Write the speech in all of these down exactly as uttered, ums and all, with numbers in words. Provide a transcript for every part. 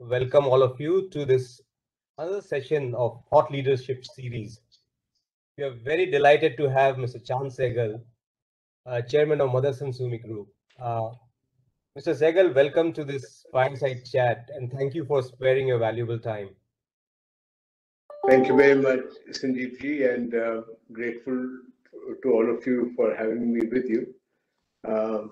welcome all of you to this another session of Hot Leadership Series. We are very delighted to have Mister Chand Sehgal, uh, Chairman of Motherson Sumi Group. Uh, Mister Sehgal, welcome to this fireside chat and thank you for sparing your valuable time. Thank you very much, Sanjeev ji, and uh, grateful to all of you for having me with you. Uh,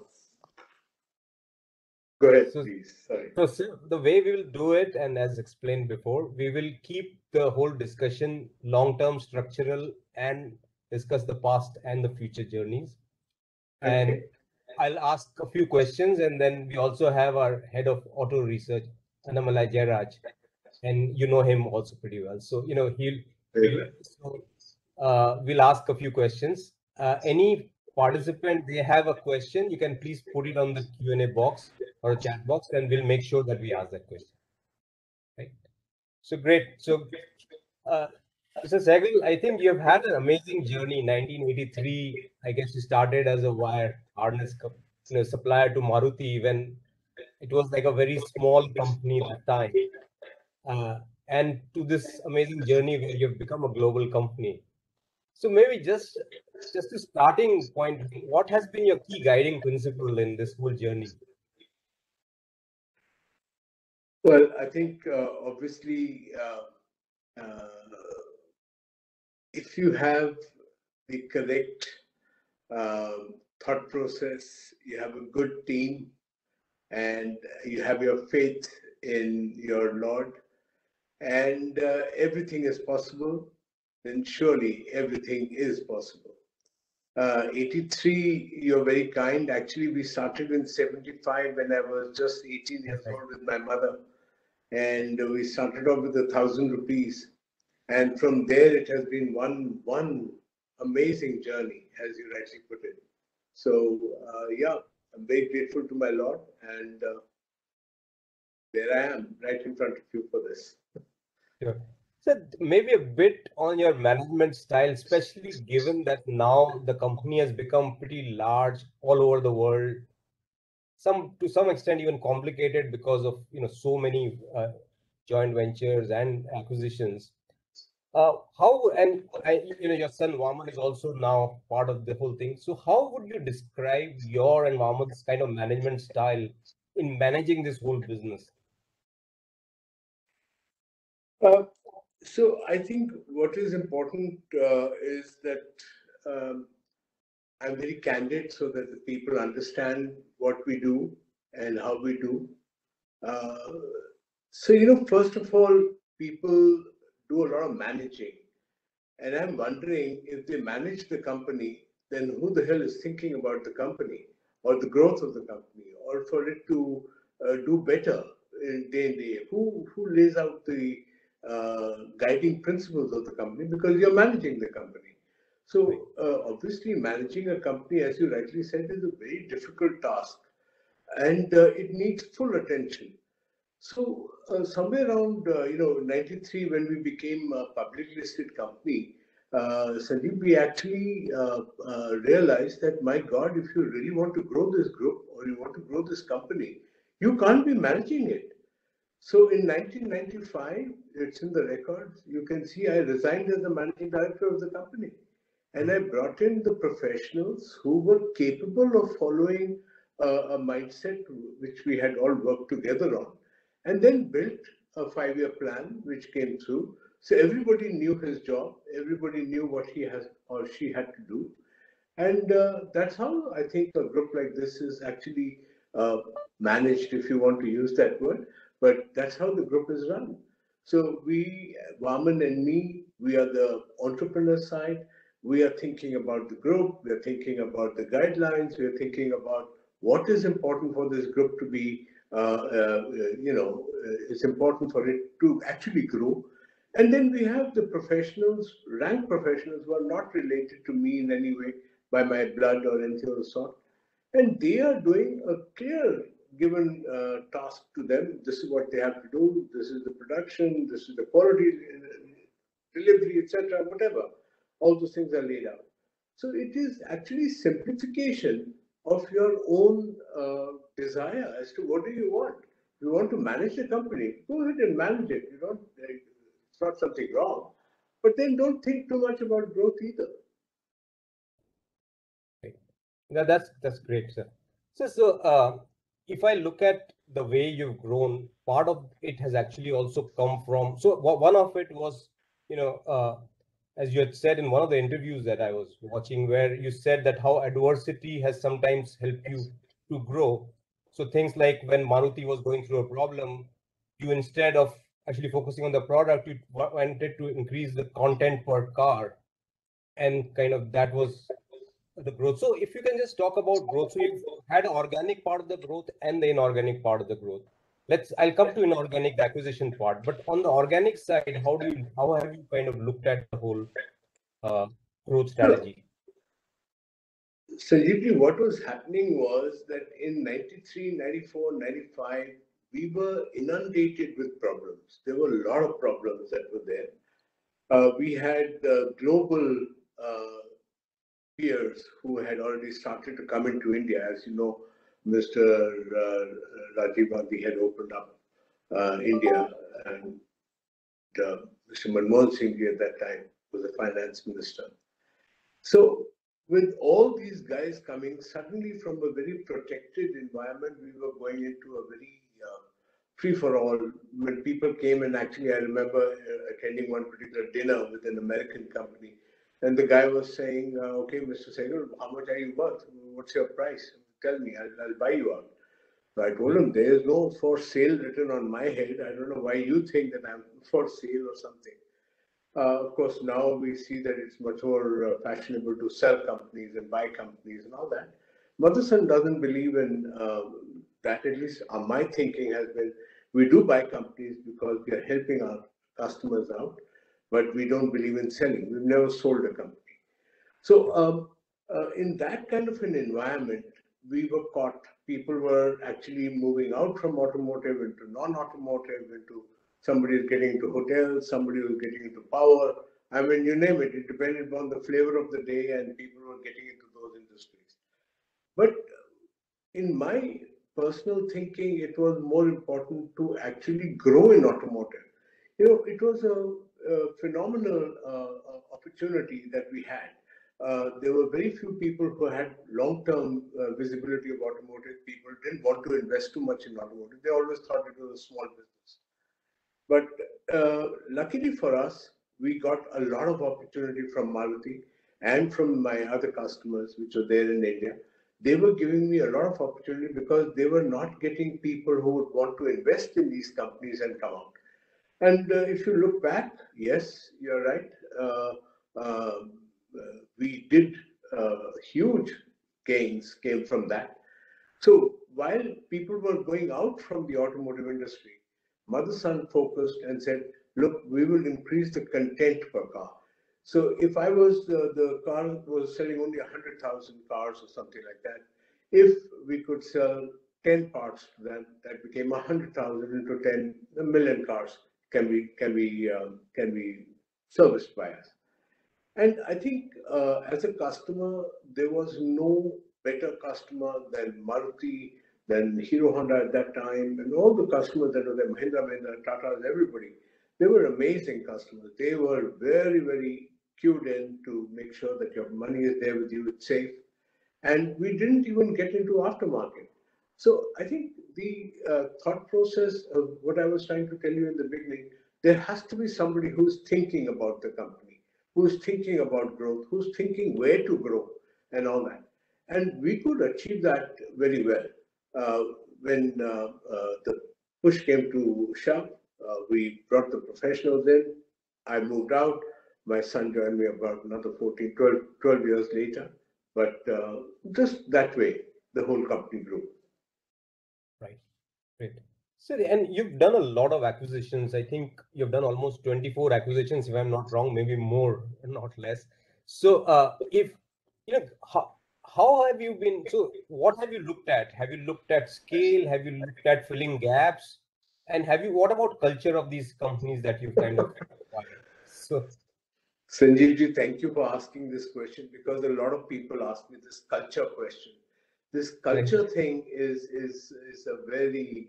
go ahead, So, please. Sorry. so, sir, the way we will do it, and as explained before, we will keep the whole discussion long-term structural and discuss the past and the future journeys. And Okay. I'll ask a few questions, and then we also have our head of auto research, Annamalai Jairaj, and you know him also pretty well. So you know he'll. Very well. So uh, we'll ask a few questions. Uh, any participant they have a question, you can please put it on the Q and A box or a chat box, and we'll make sure that we ask that question. Right. So great. So. Uh, Mister Sehgal, I think you've had an amazing journey. nineteen eighty-three, I guess you started as a wire harness co- you know, supplier to Maruti when it was like a very small company at that time. Uh, and to this amazing journey where you've become a global company. So maybe just just a starting point, what has been your key guiding principle in this whole journey? Well, I think uh, obviously, uh, uh, if you have the correct um thought process, you have a good team, and you have your faith in your Lord, and uh, everything is possible, then surely everything is possible. Uh, eighty-three, you're very kind. Actually, we started in seventy-five when I was just eighteen years Perfect. old with my mother. And we started off with a thousand rupees. And from there, it has been one, one amazing journey, as you rightly put it. So, uh, yeah, I'm very grateful to my Lord. And uh, there I am, right in front of you for this. Sure. So maybe a bit on your management style, especially given that now the company has become pretty large all over the world, some to some extent even complicated because of you know so many uh, joint ventures and acquisitions. Uh, how and I, you know your son Vaman is also now part of the whole thing. So how would you describe your and Vaman's kind of management style in managing this whole business? Uh, so, I think what is important uh, is that um, I'm very candid so that the people understand what we do and how we do. Uh, so, you know, first of all, people do a lot of managing. And I'm wondering if they manage the company, then who the hell is thinking about the company or the growth of the company or for it to uh, do better in day in day? Who, who lays out the uh, guiding principles of the company because you're managing the company? Right. So, uh, obviously, managing a company, as you rightly said, is a very difficult task and uh, it needs full attention. So uh, somewhere around uh, you know ninety-three when we became a publicly listed company, uh, Sandeep, we actually uh, uh, realized that my God, if you really want to grow this group or you want to grow this company, you can't be managing it. So in nineteen ninety-five, it's in the records. You can see I resigned as the managing director of the company, and I Mhm. brought in the professionals who were capable of following uh, a mindset which we had all worked together on, and then built a five-year plan which came through. So everybody knew his job, everybody knew what he has or she had to do, and uh, that's how I think a group like this is actually uh, managed, if you want to use that word. But that's how the group is run. So we, Vaman and me, we are the entrepreneur side. We are thinking about the group. We are thinking about the guidelines. We are thinking about what is important for this group to be. Uh, uh, you know, uh, it's important for it to actually grow. And then we have the professionals, rank professionals, who are not related to me in any way by my blood or anything of the sort. And they are doing a clear given uh, task to them. This is what they have to do. This is the production. This is the quality uh, delivery, et cetera. Whatever. All those things are laid out. So it is actually simplification of your own uh, desire as to what do you want. you want to manage the company, go ahead and manage it. You don't, it's not something wrong. But then don't think too much about growth either. Yeah, that's that's great, sir. So, so uh, if I look at the way you've grown, part of it has actually also come from. So one of it was, you know, uh, as you had said in one of the interviews that I was watching, where you said that how adversity has sometimes helped you to grow. So things like when Maruti was going through a problem, you instead of actually focusing on the product, you wanted to increase the content per car, and kind of that was the growth. So if you can just talk about growth. So you've had an organic part of the growth and the inorganic part of the growth. Let's, I'll come to inorganic, the acquisition part, but on the organic side, how do you, how have you kind of looked at the whole uh, growth strategy? Sanjeevji, what was happening was that in ninety-three, ninety-four, ninety-five, we were inundated with problems. There were a lot of problems that were there. Uh, we had uh, global uh, peers who had already started to come into India. As you know, Mister Uh, Rajiv Gandhi had opened up uh, India, and uh, Mister Manmohan Singh at that time was the finance minister. So with all these guys coming suddenly from a very protected environment, we were going into a very uh, free-for-all. When people came, and actually I remember uh, attending one particular dinner with an American company, and the guy was saying, uh, okay, Mister Sehgal, how much are you worth? What's your price? Tell me, I'll, I'll buy you out. So I told him, there is no for sale written on my head. I don't know why you think that I'm for sale or something. Uh, of course, now we see that it's much more uh, fashionable to sell companies and buy companies and all that. Motherson doesn't believe in uh, that. At least uh, my thinking has been, we do buy companies because we are helping our customers out, but we don't believe in selling. We've never sold a company. So um, uh, in that kind of an environment, we were caught. People were actually moving out from automotive into non-automotive, into somebody is getting into hotels, somebody was getting into power. I mean, you name it, it depended on the flavor of the day, and people were getting into those industries. But in my personal thinking, it was more important to actually grow in automotive. You know, it was a, a phenomenal uh, opportunity that we had. Uh, there were very few people who had long-term uh, visibility of automotive. People didn't want to invest too much in automotive. They always thought it was a small business. But uh, luckily for us, we got a lot of opportunity from Maruti and from my other customers, which were there in India. They were giving me a lot of opportunity because they were not getting people who would want to invest in these companies and come out. And uh, if you look back, yes, you're right. Uh, uh, we did uh, huge gains came from that. So while people were going out from the automotive industry, Motherson focused and said, look, we will increase the content per car. So if I was, the, the car was selling only one hundred thousand cars or something like that, if we could sell ten parts to them, that became one hundred thousand into ten million cars can be, can be, um, can be serviced by us. And I think uh, as a customer, there was no better customer than Maruti, than Hero Honda at that time, and all the customers that were there, Mahindra, Mahindra, Tata's, everybody. They were amazing customers. They were very, very cued in to make sure that your money is there with you, it's safe. And we didn't even get into aftermarket. So I think the uh, thought process of what I was trying to tell you in the beginning, there has to be somebody who's thinking about the company, who's thinking about growth, who's thinking where to grow and all that. And we could achieve that very well. Uh, when uh, uh, the push came to shove, uh, we brought the professionals in. I moved out. My son joined me about another fourteen, twelve, twelve years later. But uh, just that way, the whole company grew. Right. Great. So, and you've done a lot of acquisitions. I think you've done almost twenty-four acquisitions, if I'm not wrong, maybe more, not less. So, uh, if, you know, how, how have you been, so what have you looked at? Have you looked at scale? Have you looked at filling gaps? And have you, what about culture of these companies that you've kind of acquired? So, Sanjeevji, thank you for asking this question, because a lot of people ask me this culture question. This culture right. thing is, is, is a very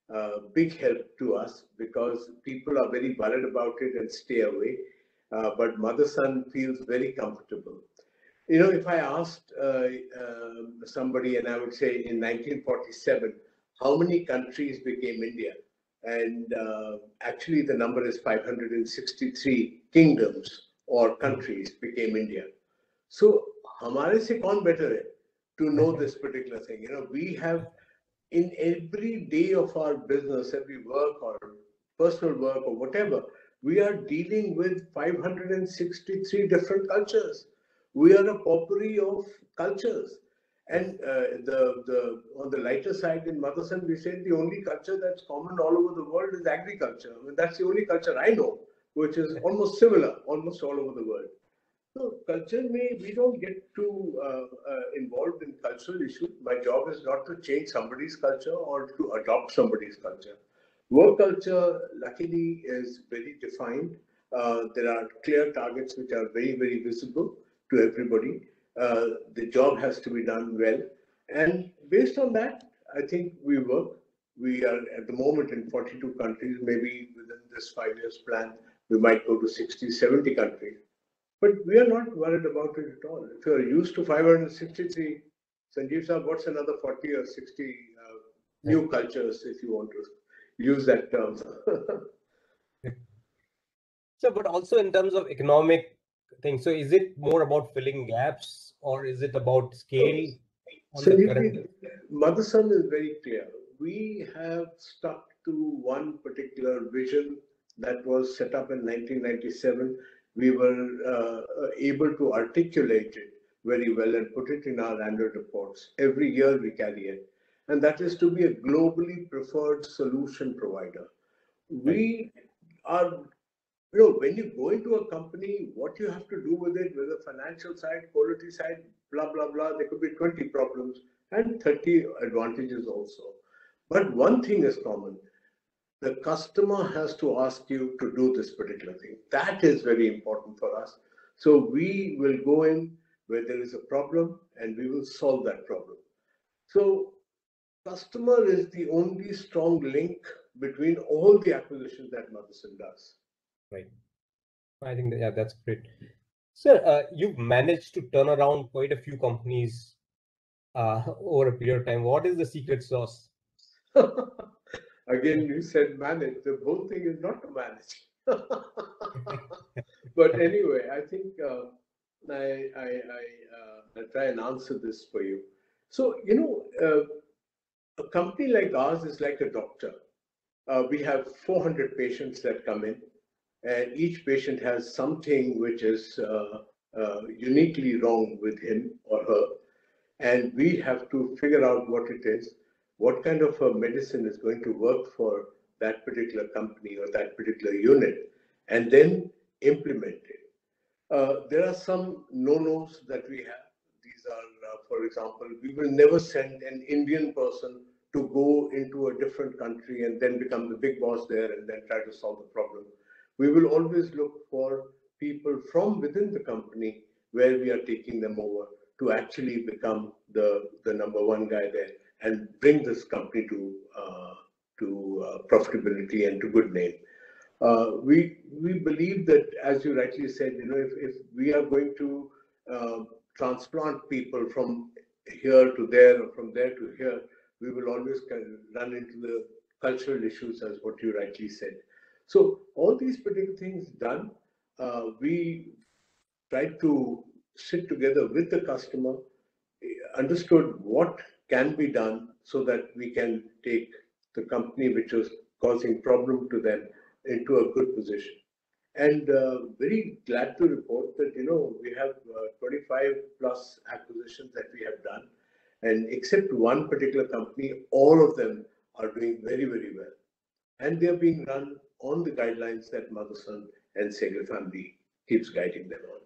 uh, big help to us because people are very worried about it and stay away. Uh, but Motherson feels very comfortable. You know, if I asked uh, uh, somebody, and I would say in nineteen forty-seven, how many countries became India? And uh, actually, the number is five hundred sixty-three kingdoms or countries became India. So, हमारे से कौन better है to know this particular thing? You know, we have in every day of our business, every work or personal work or whatever, we are dealing with five hundred sixty-three different cultures. We are a potpourri of cultures. And uh, the, the on the lighter side in Motherson, we said the only culture that's common all over the world is agriculture. I mean, that's the only culture I know, which is almost similar, almost all over the world. So culture may, we don't get too uh, uh, involved in cultural issues. My job is not to change somebody's culture or to adopt somebody's culture. Work culture, luckily, is very defined. Uh, there are clear targets which are very, very visible to everybody. Uh, the job has to be done well. And based on that, I think we work. We are at the moment in forty-two countries. Maybe within this five years plan, we might go to sixty, seventy countries. But we are not worried about it at all. If you are used to five hundred sixty-three, Sanjeev Saab, what's another forty or sixty uh, new cultures, if you want to use that term? So, but also in terms of economic things, so is it more about filling gaps or is it about scale? So, Sanjeev, Motherson is very clear. We have stuck to one particular vision that was set up in nineteen ninety-seven. We were uh, able to articulate it very well and put it in our annual reports. Every year we carry it. And that is to be a globally preferred solution provider. We are, you know, when you go into a company, what you have to do with it, with the financial side, quality side, blah, blah, blah, there could be twenty problems and thirty advantages also. But one thing is common. The customer has to ask you to do this particular thing. That is very important for us. So we will go in where there is a problem and we will solve that problem. So customer is the only strong link between all the acquisitions that Motherson does. Right. I think that, yeah, that's great. Sir, uh, you've managed to turn around quite a few companies uh, over a period of time. What is the secret sauce? Again, you said manage. The whole thing is not to manage. But anyway, I think uh, I, I, I, uh, I'll try and answer this for you. So, you know, uh, a company like ours is like a doctor. Uh, we have four hundred patients that come in, and each patient has something which is uh, uh, uniquely wrong with him or her. And we have to figure out what it is, what kind of a medicine is going to work for that particular company or that particular unit, and then implement it. Uh, there are some no-nos that we have. These are, uh, for example, we will never send an Indian person to go into a different country and then become the big boss there and then try to solve the problem. We will always look for people from within the company where we are taking them over to actually become the, the number one guy there and bring this company to, uh, to uh, profitability and to good name. Uh, we, we believe that, as you rightly said, you know, if, if we are going to uh, transplant people from here to there or from there to here, we will always kind of run into the cultural issues, as what you rightly said. So all these particular things done, uh, we tried to sit together with the customer, understood what can be done so that we can take the company which was causing problem to them into a good position. And uh, very glad to report that, you know, we have uh, twenty-five plus acquisitions that we have done. And except one particular company, all of them are doing very, very well. And they're being run on the guidelines that Motherson and Sehgal family keeps guiding them on.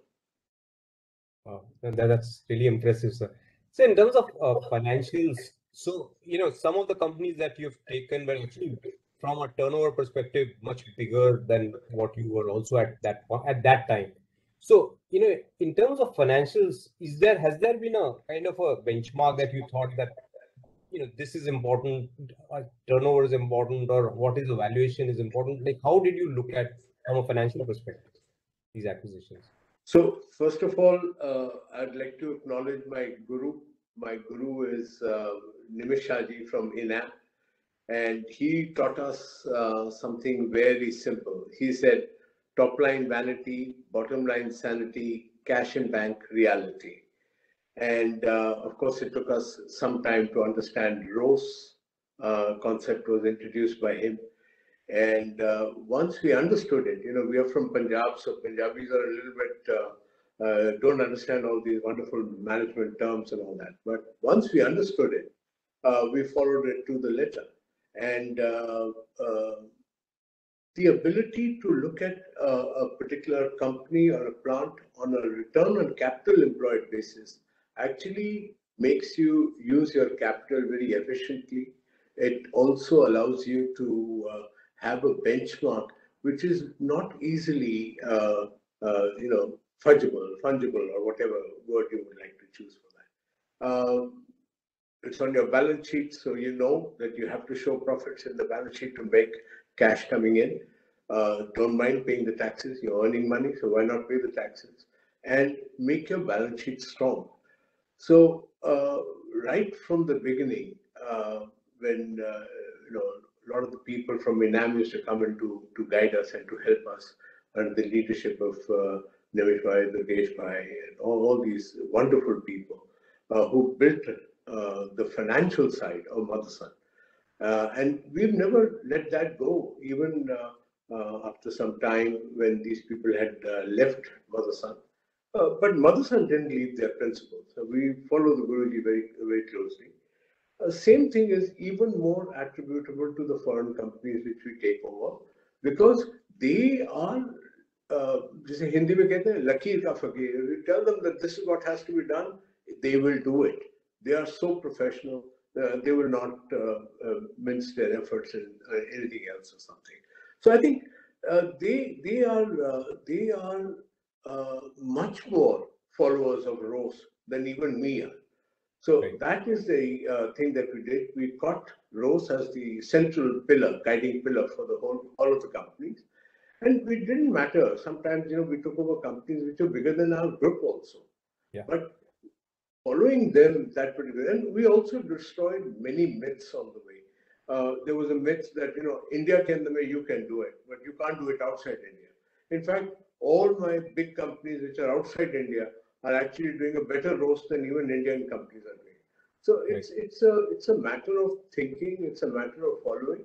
Wow, that, that's really impressive, sir. So in terms of uh, financials, so, you know, some of the companies that you've taken were actually from a turnover perspective much bigger than what you were also at that at that time. So, you know, in terms of financials, is there has there been a kind of a benchmark that you thought that you know, this is important, uh, turnover is important, or what is the valuation is important? Like, how did you look at from a financial perspective these acquisitions? So first of all, uh, I'd like to acknowledge my guru. My guru is uh, Nimish Shaji from INAM, and he taught us uh, something very simple. He said, top line vanity, bottom line sanity, cash in bank reality. And uh, of course, it took us some time to understand ROSE uh, concept was introduced by him. And uh, once we understood it, you know, we are from Punjab, so Punjabis are a little bit, uh, uh, don't understand all these wonderful management terms and all that. But once we understood it, uh, we followed it to the letter. And uh, uh, the ability to look at uh, a particular company or a plant on a return on capital employed basis actually makes you use your capital very efficiently. It also allows you to uh, have a benchmark which is not easily, uh, uh, you know, fungible, fungible, or whatever word you would like to choose for that. Uh, it's on your balance sheet, so you know that you have to show profits in the balance sheet to make cash coming in. Uh, don't mind paying the taxes. You're earning money, so why not pay the taxes? And make your balance sheet strong. So uh, right from the beginning, uh, when uh, you know a lot of the people from INAM used to come in to, to guide us and to help us under the leadership of uh, Nimish Bhai, Durgesh Bhai, and all, all these wonderful people uh, who built uh, the financial side of Motherson. Uh, and we've never let that go, even uh, uh, after some time when these people had uh, left Motherson. Uh, but Motherson didn't leave their principles. So we follow the Guruji very, very closely. Uh, same thing is even more attributable to the foreign companies which we take over, because they are, uh, जैसे हिंदी में कहते हैं लकीर का फकीर. You tell them that this is what has to be done, they will do it. They are so professional. Uh, they will not uh, uh, mince their efforts in uh, anything else or something. So I think uh, they they are uh, they are uh, much more followers of ROSE than even me are. So Right. that is the uh, thing that we did. We got ROSE as the central pillar, guiding pillar for the whole all of the companies. And it didn't matter. Sometimes, you know, we took over companies which were bigger than our group also. Yeah. But following them, that particular, and we also destroyed many myths on the way. Uh, there was a myth that, you know, India can the way you can do it, but you can't do it outside India. In fact, all my big companies which are outside India are actually doing a better ROSE than even Indian companies are doing. So it's right. it's a it's a matter of thinking, it's a matter of following,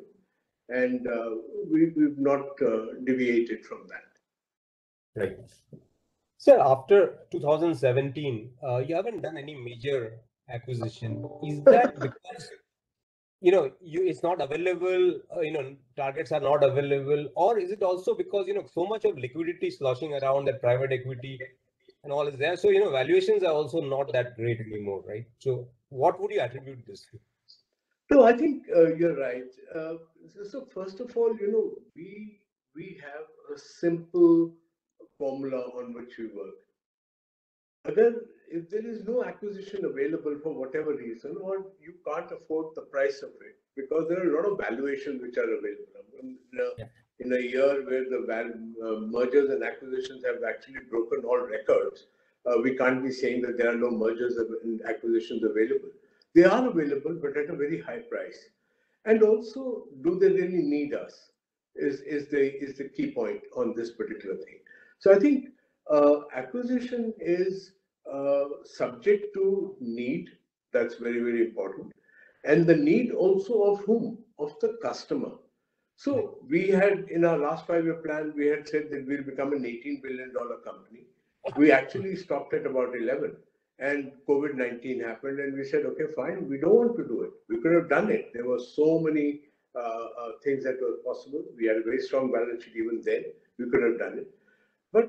and uh, we, we've not uh, deviated from that. Right. Sir, after two thousand seventeen, uh, you haven't done any major acquisition. Is that because, you know, you it's not available, uh, you know, targets are not available, or is it also because, you know, so much of liquidity sloshing around that private equity and all is there? So, you know, valuations are also not that great anymore, right? So what would you attribute this to? No, I think uh, you're right. Uh, so first of all, you know, we we have a simple formula on which we work. Again, if there is no acquisition available for whatever reason, or you can't afford the price of it, because there are a lot of valuations which are available. In a, yeah. in a year where the val- uh, mergers and acquisitions have actually broken all records, uh, we can't be saying that there are no mergers and acquisitions available. They are available, but at a very high price. And also, do they really need us? Is is the is the key point on this particular thing. So I think uh, acquisition is uh, subject to need. That's very very important, and the need also of whom? Of the customer. So we had in our last five-year plan, we had said that we'll become an eighteen billion dollar company. We actually stopped at about eleven. And COVID nineteen happened, and we said, okay, fine, we don't want to do it. We could have done it. There were so many uh, uh, things that were possible. We had a very strong balance sheet even then. We could have done it. But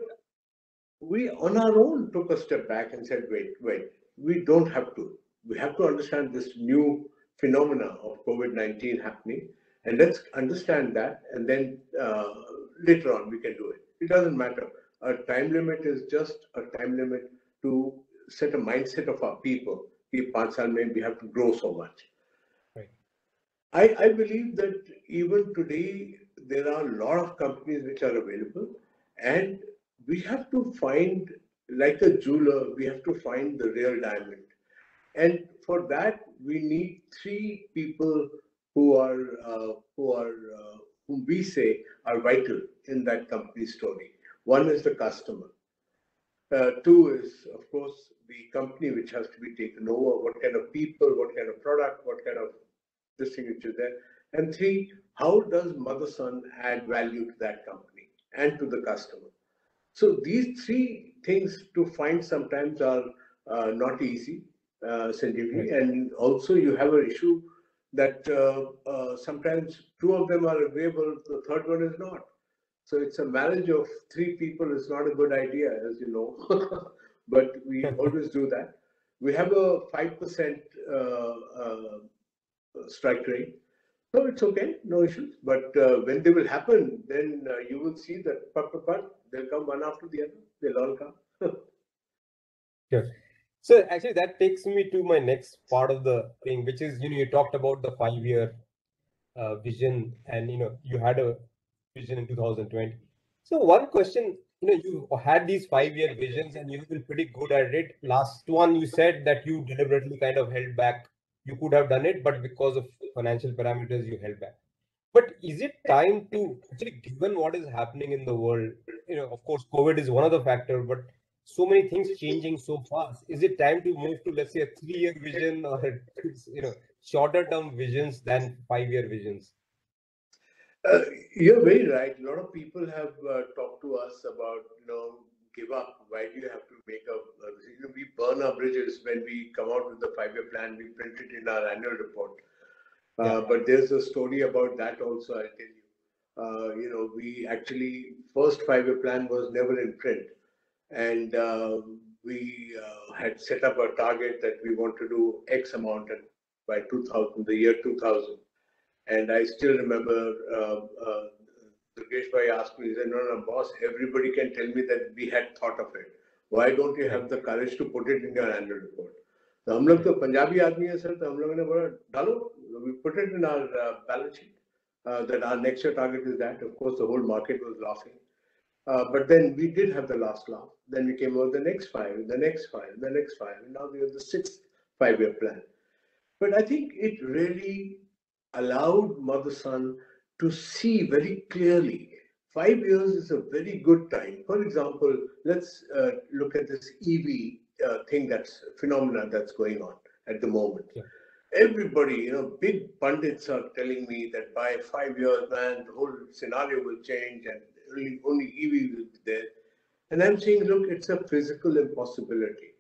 we, on our own, took a step back and said, wait, wait, we don't have to. We have to understand this new phenomena of COVID nineteen happening, and let's understand that, and then uh, later on we can do it. It doesn't matter. A time limit is just a time limit to set a mindset of our people. We have to grow so much. I, I believe that even today, there are a lot of companies which are available, and we have to find, like a jeweler, we have to find the real diamond. And for that, we need three people who are, uh, who are, uh, whom we say are vital in that company story. One is the customer. Uh, two is, of course, the company which has to be taken over. What kind of people, what kind of product, what kind of this thing which is there. And three, how does Motherson add value to that company and to the customer? So these three things to find sometimes are uh, not easy, uh, Right. Sanjeevi. And also you have an issue that uh, uh, sometimes two of them are available, the third one is not. So it's a marriage of three people is not a good idea, as you know, but we always do that. We have a five percent uh, uh, strike rate. So it's okay, no issues. But uh, when they will happen, then uh, you will see that put, put, put, they'll come one after the other. They'll all come. Sure. So actually, that takes me to my next part of the thing, which is, you know, you talked about the five-year uh, vision, and you know, you had a vision in two thousand twenty. So one question, you know, you had these five-year visions, and you've been pretty good at it. Last one, you said that you deliberately kind of held back. You could have done it, but because of financial parameters, you held back. But is it time to actually, given what is happening in the world, you know, of course, COVID is one of the factors, but so many things changing so fast. Is it time to move to, let's say, a three-year vision or, you know, shorter term visions than five-year visions? Uh, you're very right. A lot of people have uh, talked to us about, you know, give up. Why do you have to make a, uh, you know, we burn our bridges when we come out with the five-year plan. We print it in our annual report. Yeah. Uh, but there's a story about that also, I'll tell you. Uh, you know, we actually, first five-year plan was never in print. And uh, we uh, had set up a target that we want to do X amount by two thousand, the year two thousand. And I still remember uh, uh, Durgesh Bhai asked me, he said, no, no, boss, everybody can tell me that we had thought of it. Why don't you have Right. the courage to put it in your annual report? तो हम लोग तो पंजाबी आदमी है sir, तो हम लोगों ने बोला डालो, we put it in our uh, balance sheet uh, that our next year target is that. Of course, the whole market was laughing. Uh, but then we did have the last laugh. Then we came over the next five, the next five, the next five, and now we have the sixth five-year plan. But I think it really allowed Motherson to see very clearly. Five years is a very good time. For example, let's uh, look at this E V uh, thing that's phenomena that's going on at the moment. Yeah. Everybody, you know, big pundits are telling me that by five years, man, the whole scenario will change and only, only E V will be there. And I'm saying, look, it's a physical impossibility.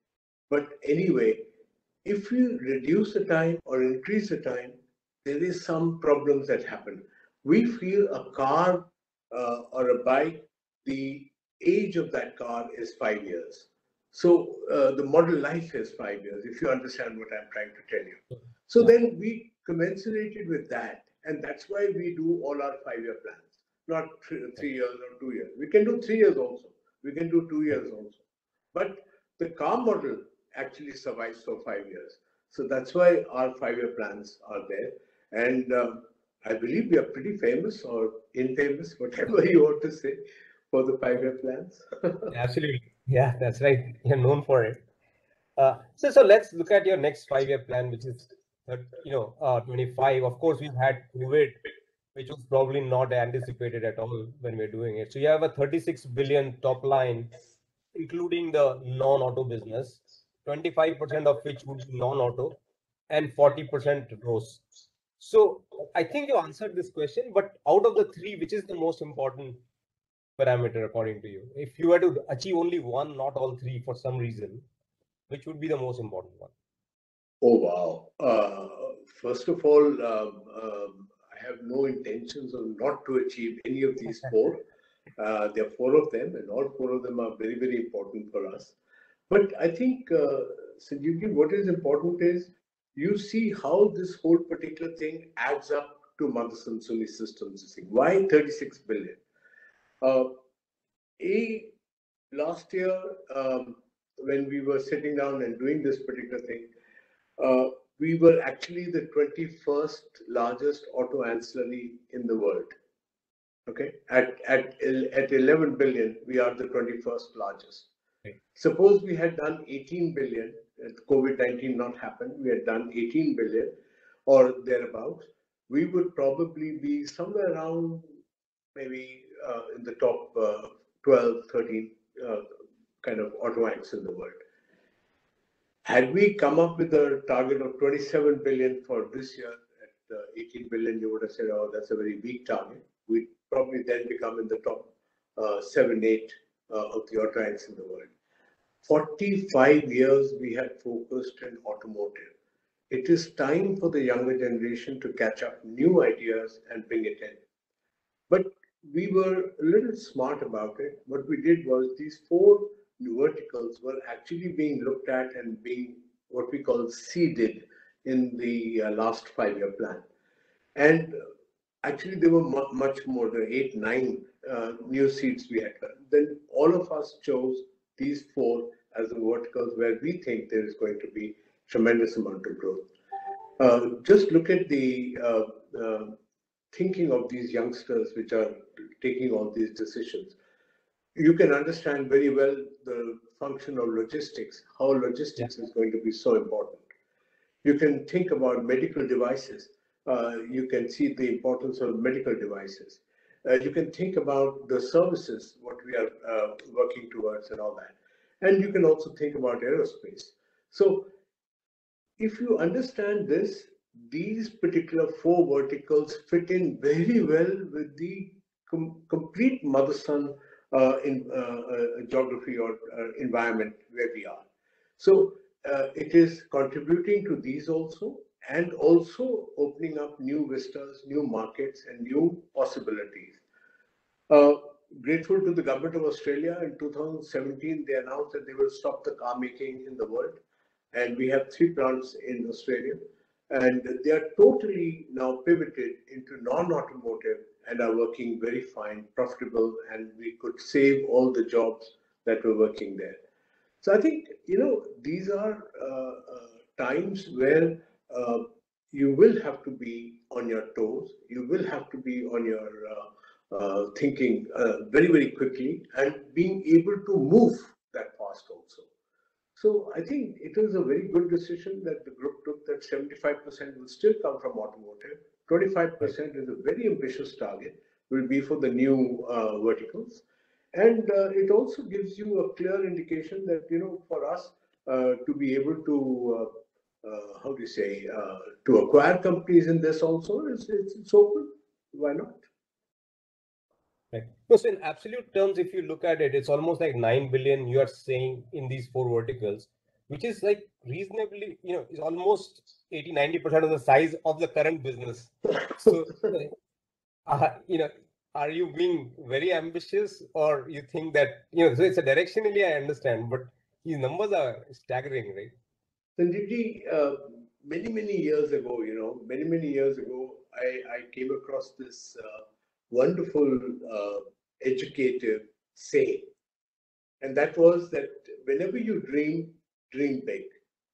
But anyway, if you reduce the time or increase the time, there is some problems that happen. We feel a car uh, or a bike, the age of that car is five years. So uh, the model life is five years, if you understand what I'm trying to tell you. So Yeah. then we commensurated with that, and that's why we do all our five-year plans, not three, three years or two years. We can do three years also. We can do two years also. But the car model actually survives for five years. So that's why our five-year plans are there. And um, I believe we are pretty famous or infamous, whatever you want to say, for the five-year plans. Absolutely. Yeah, that's right. You're known for it. Uh, so, so let's look at your next five-year plan, which is, uh, you know, uh, twenty-five. Of course, we've had COVID, which was probably not anticipated at all when we're doing it. So you have a thirty-six billion top line, including the non-auto business, twenty-five percent of which would be non-auto, and forty percent gross. So I think you answered this question, but out of the three, which is the most important parameter according to you? If you were to achieve only one, not all three, for some reason, which would be the most important one? Oh, wow. Uh, first of all, um, um, I have no intentions of not to achieve any of these four. Uh, there are four of them, and all four of them are very, very important for us. But I think, uh, Sanjeevji, what is important is you see how this whole particular thing adds up to Motherson Sumi Systems. Why thirty-six billion? Uh, a last year, um, when we were sitting down and doing this particular thing, uh, we were actually the twenty-first largest auto ancillary in the world. Okay, at, at, at eleven billion, we are the twenty-first largest. Okay. Suppose we had done eighteen billion, COVID nineteen not happened, we had done eighteen billion or thereabouts, we would probably be somewhere around maybe uh, in the top uh, twelve, thirteen uh, kind of auto anchors in the world. Had we come up with a target of twenty-seven billion for this year at uh, eighteen billion, you would have said, oh, that's a very weak target. We'd probably then become in the top uh, seven, eight uh, of the auto anchors in the world. forty-five years we had focused in automotive. It is time for the younger generation to catch up new ideas and bring it in. But we were a little smart about it. What we did was these four verticals were actually being looked at and being what we call seeded in the uh, last five-year plan. And actually, there were mu much more, there were eight, nine uh, new seeds we had. Then all of us chose these four as the verticals where we think there is going to be tremendous amount of growth. Uh, just look at the uh, uh, thinking of these youngsters which are taking all these decisions. You can understand very well the function of logistics, how logistics yeah. is going to be so important. You can think about medical devices. Uh, you can see the importance of medical devices. Uh, you can think about the services, what we are uh, working towards and all that. And you can also think about aerospace. So if you understand this, these particular four verticals fit in very well with the com complete mother-son uh, in uh, uh, geography or uh, environment where we are. So uh, it is contributing to these also, and also opening up new vistas, new markets, and new possibilities. Uh, grateful to the government of Australia. In two thousand seventeen, they announced that they will stop the car making in the world. And we have three plants in Australia. And they are totally now pivoted into non-automotive and are working very fine, profitable, and we could save all the jobs that were working there. So I think, you know, these are uh, uh, times where uh, you will have to be on your toes. You will have to be on your uh, uh, thinking uh, very, very quickly and being able to move that fast also. So I think it was a very good decision that the group took, that seventy-five percent will still come from automotive. twenty-five percent is a very ambitious target, will be for the new uh, verticals. And uh, it also gives you a clear indication that, you know, for us uh, to be able to, uh, uh, how do you say, uh, to acquire companies in this also, it's, it's, it's open. Why not? Right. So in absolute terms, if you look at it, it's almost like nine billion you are saying in these four verticals, which is like reasonably, you know, is almost eighty, ninety percent of the size of the current business. So, uh, you know, are you being very ambitious, or you think that, you know, so it's a directionally, I understand, but these numbers are staggering, right? Sanjeevji, uh, many, many years ago, you know, many, many years ago, I, I came across this uh, wonderful, uh, educative saying. And that was that whenever you dream, dream big.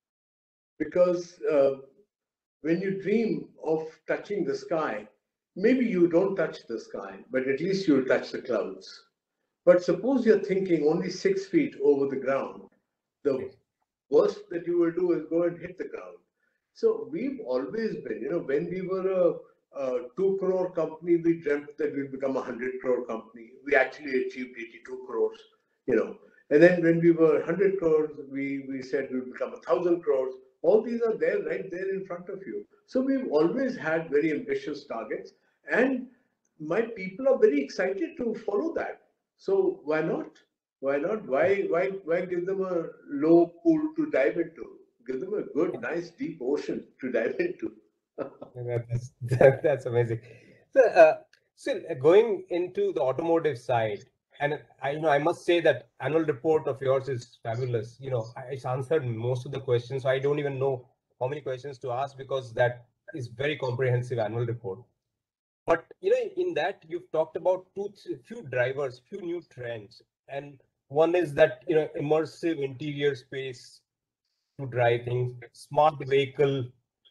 Because uh, when you dream of touching the sky, maybe you don't touch the sky, but at least you'll touch the clouds. But suppose you're thinking only six feet over the ground, the worst that you will do is go and hit the ground. So we've always been, you know, when we were a Uh, two crore company, we dreamt that we'd become a hundred crore company. We actually achieved eighty-two crores, you know. And then when we were hundred crores, we, we said we'd become a thousand crores. All these are there, right there in front of you. So we've always had very ambitious targets, and my people are very excited to follow that. So why not? Why not? Why, why, why give them a low pool to dive into? Give them a good, nice, deep ocean to dive into. that's, that, that's amazing. So, uh, so going into the automotive side, and I, you know, I must say that annual report of yours is fabulous. You know, it's answered most of the questions. So I don't even know how many questions to ask, because that is very comprehensive annual report. But, you know, in that you've talked about two, few drivers, few new trends. And one is that, you know, immersive interior space to drive things, smart vehicle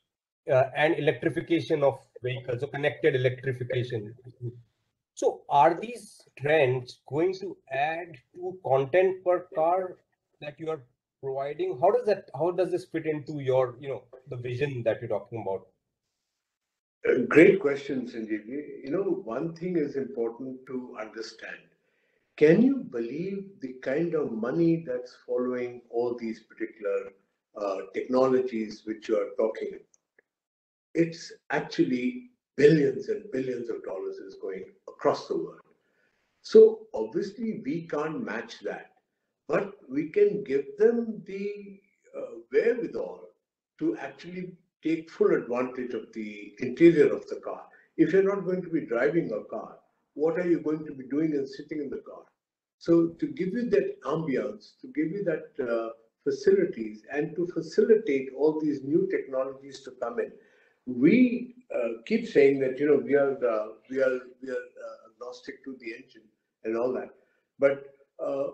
uh, and electrification of vehicles, so connected electrification. So are these trends going to add to content per car that you are providing? How does that, how does this fit into your, you know, the vision that you're talking about? Uh, Great question, Sanjeev. You know, one thing is important to understand. Can you believe the kind of money that's following all these particular uh, technologies which you are talking about? It's actually billions and billions of dollars is going across the world. So obviously we can't match that, but we can give them the uh, wherewithal to actually take full advantage of the interior of the car. If you're not going to be driving a car, what are you going to be doing and sitting in the car? So to give you that ambience, to give you that uh, facilities, and to facilitate all these new technologies to come in, we uh, keep saying that you know we are uh, we are we are uh, agnostic to the engine and all that, but uh,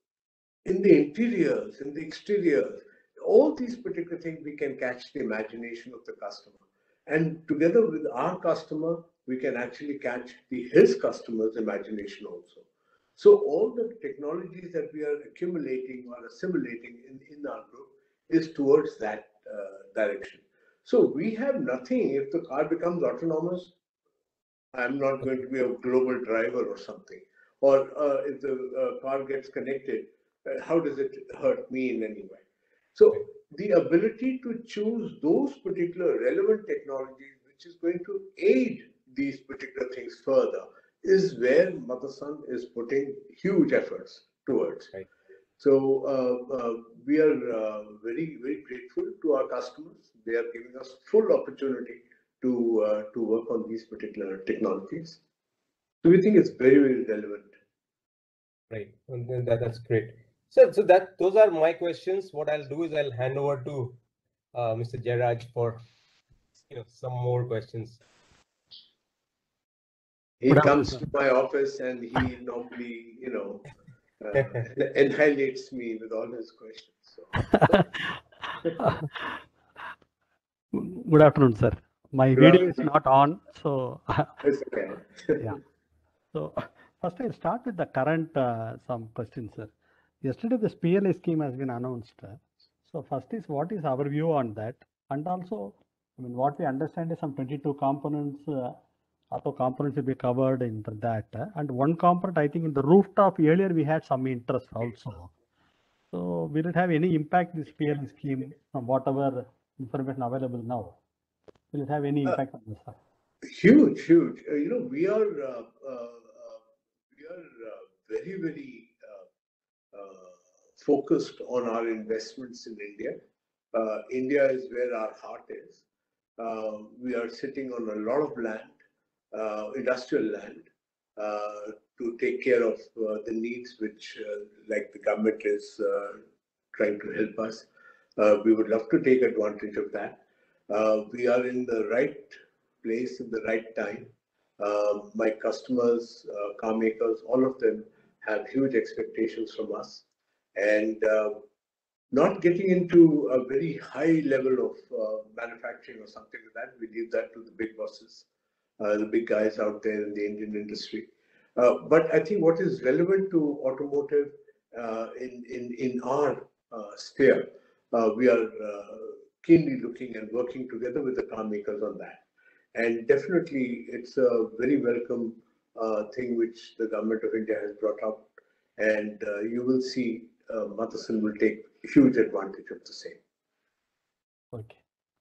in the interiors, in the exteriors, all these particular things we can catch the imagination of the customer, and together with our customer, we can actually catch the his customer's imagination also. So all the technologies that we are accumulating or assimilating in, in our group is towards that uh, direction. So we have nothing. If the car becomes autonomous, I'm not going to be a global driver or something. Or uh, if the uh, car gets connected, uh, how does it hurt me in any way? So the ability to choose those particular relevant technologies which is going to aid these particular things further is where Motherson is putting huge efforts towards. Right. So uh, uh, we are uh, very, very grateful to our customers. They are giving us full opportunity to uh, to work on these particular technologies. So we think it's very, very relevant. Right. And then that, that's great. So, so that those are my questions. What I'll do is I'll hand over to uh, Mister Jairaj for, you know, some more questions. He comes to my office and he normally, you know, uh, annihilates me with all his questions. So. Good afternoon, sir. My Good video afternoon. is not on, so It's okay. yeah. So first I'll start with the current uh, some questions, sir. Yesterday this P L I scheme has been announced. uh, So first is what is our view on that, and also, I mean, what we understand is some twenty-two components, uh, auto components will be covered in that, uh, and one component I think in the rooftop earlier we had some interest also. So will it have any impact this P L I scheme from whatever information available now? Will it have any impact uh, on this, sir? Huge, huge. Uh, you know, we are uh, uh, uh, we are uh, very, very uh, uh, focused on our investments in India. Uh, India is where our heart is. Uh, we are sitting on a lot of land, uh, industrial land, uh, to take care of uh, the needs which, uh, like the government is uh, trying to help us. Uh, we would love to take advantage of that. Uh, we are in the right place at the right time. Uh, my customers, uh, car makers, all of them have huge expectations from us. And uh, not getting into a very high level of uh, manufacturing or something like that, we leave that to the big bosses, uh, the big guys out there in the Indian industry. Uh, but I think what is relevant to automotive uh, in, in, in our uh, sphere, uh, we are uh, keenly looking and working together with the car makers on that. And definitely, it's a very welcome uh, thing which the government of India has brought up. And uh, you will see uh, Motherson will take huge advantage of the same. Okay.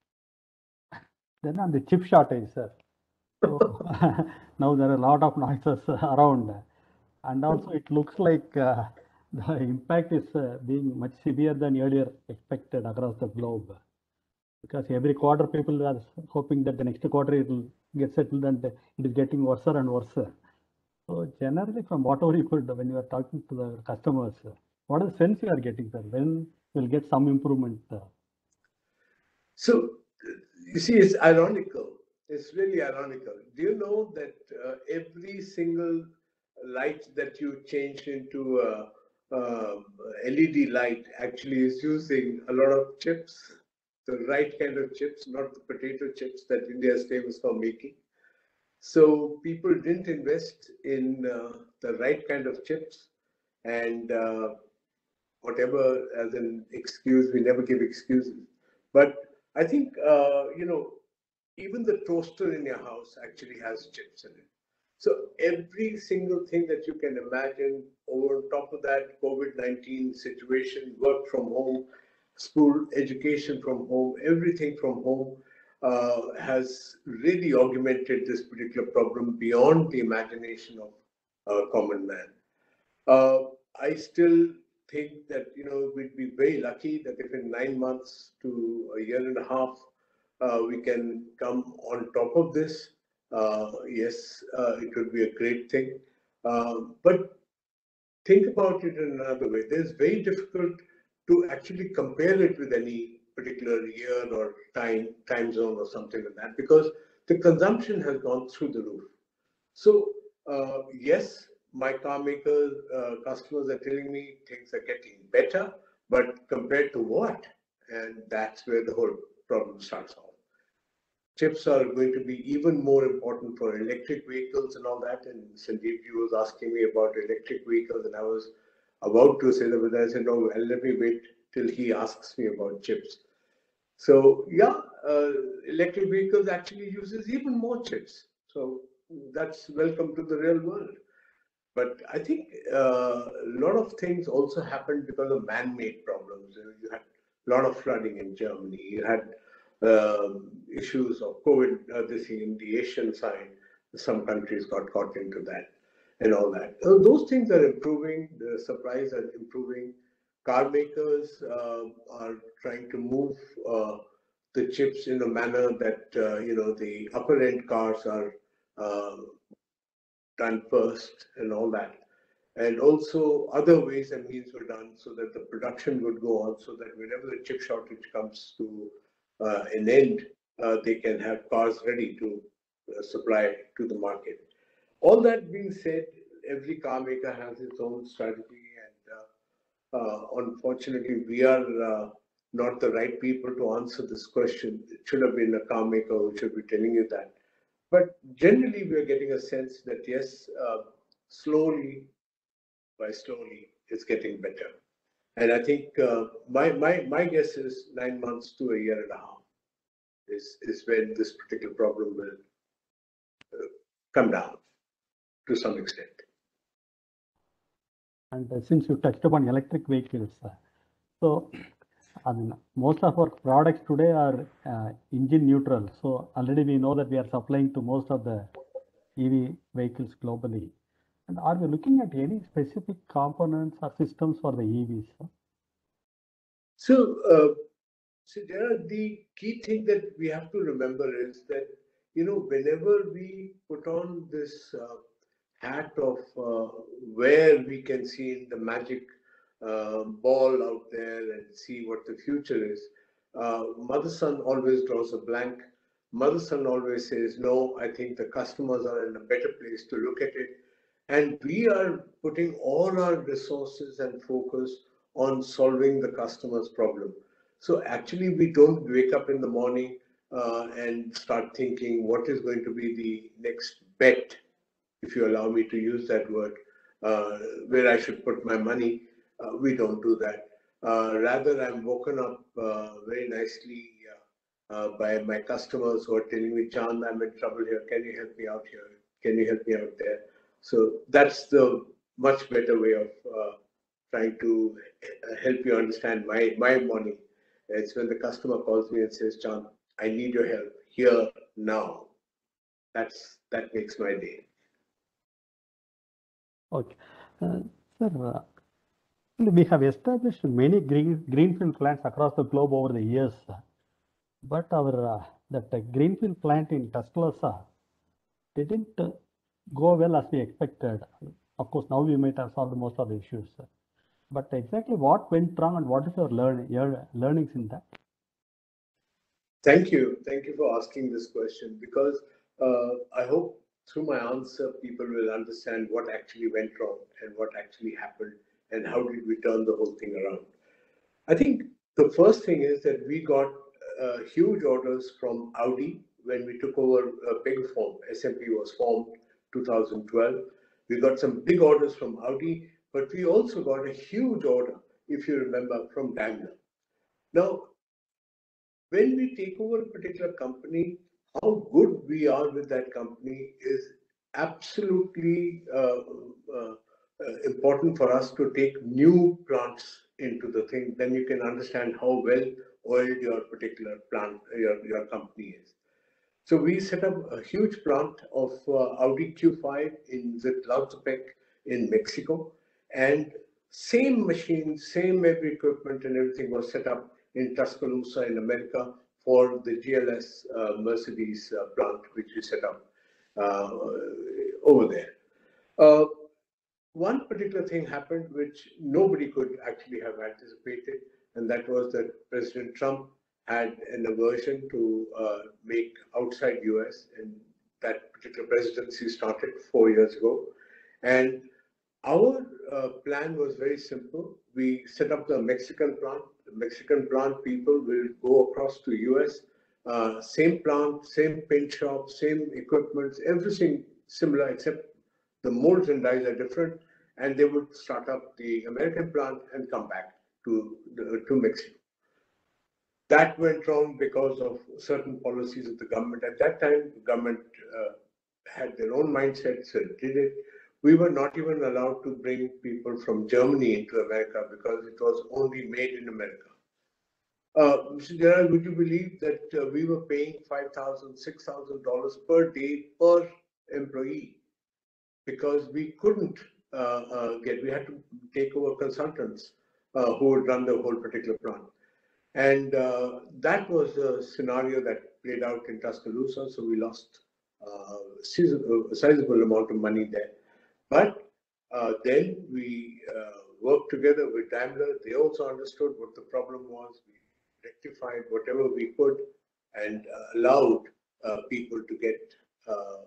Then on the chip shortage, sir. So now there are a lot of noises around, and also it looks like uh, the impact is uh, being much severe than earlier expected across the globe. Because every quarter people are hoping that the next quarter it will get settled, and it is getting worse and worse. So generally, from whatever you could, when you are talking to the customers, what is the sense you are getting, sir? When we'll get some improvement? Uh? So you see, it's ironical. It's really ironical. Do you know that uh, every single light that you change into a, a L E D light actually is using a lot of chips? the right kind of chips, not the potato chips that India is famous for making. So people didn't invest in uh, the right kind of chips, and uh, whatever as an excuse, we never give excuses. But I think, uh, you know, even the toaster in your house actually has chips in it. So every single thing that you can imagine, over on top of that, COVID nineteen situation, work from home, school education from home, everything from home uh, has really augmented this particular problem beyond the imagination of a common man. Uh, I still think that, you know, we'd be very lucky that if in nine months to a year and a half, uh, we can come on top of this. Uh, yes, uh, it would be a great thing. Uh, but think about it in another way. It's very difficult to actually compare it with any particular year or time, time zone or something like that, because the consumption has gone through the roof. So, uh, yes, my car maker uh, customers are telling me things are getting better, but compared to what? And that's where the whole problem starts off. Chips are going to be even more important for electric vehicles and all that. And Sanjeevji was asking me about electric vehicles, and I was about to say that, but I said, no, well, let me wait till he asks me about chips. So, yeah, uh, electric vehicles actually uses even more chips. So that's welcome to the real world. But I think uh, a lot of things also happened because of man-made problems. You had a lot of flooding in Germany. You had um, issues of COVID, uh, this in the Asian side. Some countries got caught into that and all that. Uh, those things are improving. The supplies are improving. Car makers uh, are trying to move uh, the chips in a manner that, uh, you know, the upper end cars are uh, done first and all that. And also other ways and means were done so that the production would go on, so that whenever the chip shortage comes to uh, an end, uh, they can have cars ready to uh, supply to the market. All that being said, every car maker has its own strategy, and uh, uh, unfortunately, we are uh, not the right people to answer this question. It should have been a car maker who should be telling you that. But generally, we are getting a sense that yes, uh, slowly by slowly, it's getting better. And I think uh, my, my, my guess is nine months to a year and a half is, is when this particular problem will uh, come down to some extent. And uh, since you touched upon electric vehicles, uh, so I mean, most of our products today are uh, engine neutral. So already we know that we are supplying to most of the E V vehicles globally. And are we looking at any specific components or systems for the E Vs? Sir? So, uh, so there are the key thing that we have to remember is that, you know, whenever we put on this uh, hat of uh, where we can see the magic uh, ball out there and see what the future is, uh, Motherson always draws a blank. Motherson always says, no, I think the customers are in a better place to look at it. And we are putting all our resources and focus on solving the customer's problem. So actually, we don't wake up in the morning uh, and start thinking what is going to be the next bet, if you allow me to use that word, uh, where I should put my money. Uh, we don't do that. Uh, rather, I'm woken up uh, very nicely uh, uh, by my customers who are telling me, Chand, I'm in trouble here. Can you help me out here? Can you help me out there? So that's the much better way of uh, trying to help you understand my, my money. It's when the customer calls me and says, Chand, I need your help here now. That's, that makes my day. Okay. Uh, sir, uh, we have established many green, greenfield plants across the globe over the years, but our uh, that uh, greenfield plant in Tuscaloosa didn't uh, go well as we expected. Of course, now we might have solved most of the issues. But exactly what went wrong and what is your, learn, your learnings in that? Thank you. Thank you for asking this question, because uh, I hope through my answer, people will understand what actually went wrong and what actually happened and how did we turn the whole thing around. I think the first thing is that we got uh, huge orders from Audi when we took over uh, Pegaform. S M P was formed two thousand twelve. We got some big orders from Audi, but we also got a huge order, if you remember, from Daimler. Now, when we take over a particular company, how good we are with that company is absolutely uh, uh, uh, important for us to take new plants into the thing. Then you can understand how well oiled your particular plant, your, your company is. So we set up a huge plant of uh, Audi Q five in Zitlautzpec in Mexico, and same machines, same every equipment and everything was set up in Tuscaloosa in America for the G L S uh, Mercedes uh, plant, which we set up uh, over there. Uh, one particular thing happened which nobody could actually have anticipated, and that was that President Trump had an aversion to uh, make outside U S, and that particular presidency started four years ago. And our uh, plan was very simple. We set up the Mexican plant. The Mexican plant people will go across to U S, uh, same plant, same paint shop, same equipment, everything similar except the molds and dyes are different, and they would start up the American plant and come back to, to Mexico. That went wrong because of certain policies of the government. At that time, the government uh, had their own mindset, so it did it. We were not even allowed to bring people from Germany into America because it was only made in America. Uh, Mister Gerald, would you believe that uh, we were paying five thousand dollars, six thousand dollars per day per employee because we couldn't uh, uh, get, we had to take over consultants uh, who would run the whole particular plant. And uh, that was the scenario that played out in Tuscaloosa, so we lost uh, a sizable amount of money there. But uh, then we uh, worked together with Daimler. They also understood what the problem was. We rectified whatever we could and uh, allowed uh, people to get, uh,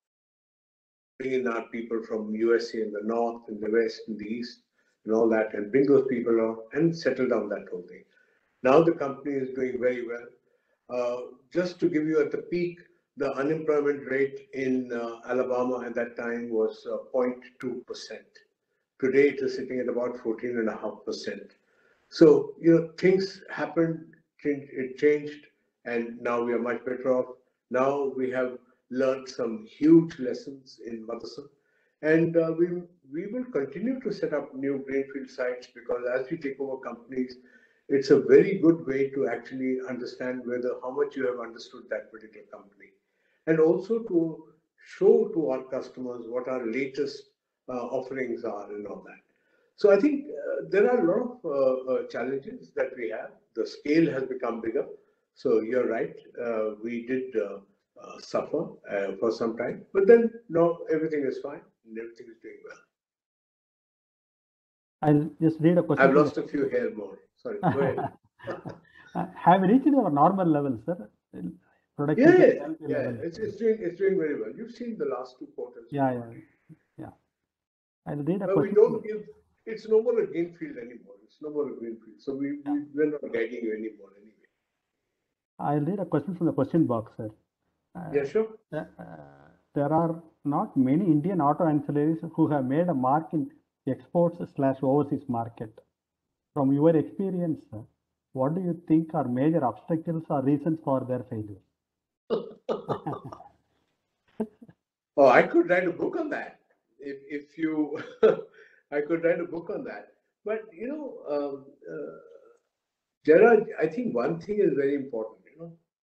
bring in our people from U S A in the north, in the west, in the east, and all that, and bring those people out and settle down that whole thing. Now the company is doing very well. Uh, just to give you at the peak, the unemployment rate in uh, Alabama at that time was uh, zero point two percent. Today it is sitting at about fourteen point five percent. So, you know, things happened, it changed, and now we are much better off. Now we have learned some huge lessons in Motherson, and uh, we, we will continue to set up new greenfield sites because as we take over companies, it's a very good way to actually understand whether how much you have understood that particular company, and also to show to our customers what our latest uh, offerings are and all that. So I think uh, there are a lot of uh, uh, challenges that we have. The scale has become bigger. So you're right. Uh, we did uh, uh, suffer uh, for some time, but then now everything is fine and everything is doing well. I'll just read a question. I've lost a few hair more. Sorry, go ahead. Have reached our normal level, sir? Yeah, yeah, yeah. It's, it's doing it's doing very well. You've seen the last two quarters. Yeah, yeah, yeah. I'll read a but question. We don't give. It's no more a greenfield anymore. It's no more a greenfield. So we yeah. we we're not guiding you anymore anyway. I'll read a question from the question box, sir. Uh, yeah, sure. Uh, there are not many Indian auto ancillaries who have made a mark in exports slash overseas market. From your experience, sir, what do you think are major obstacles or reasons for their failure? Oh, I could write a book on that. If if you, I could write a book on that. But you know, um, uh, Gerard, I think one thing is very important. You know,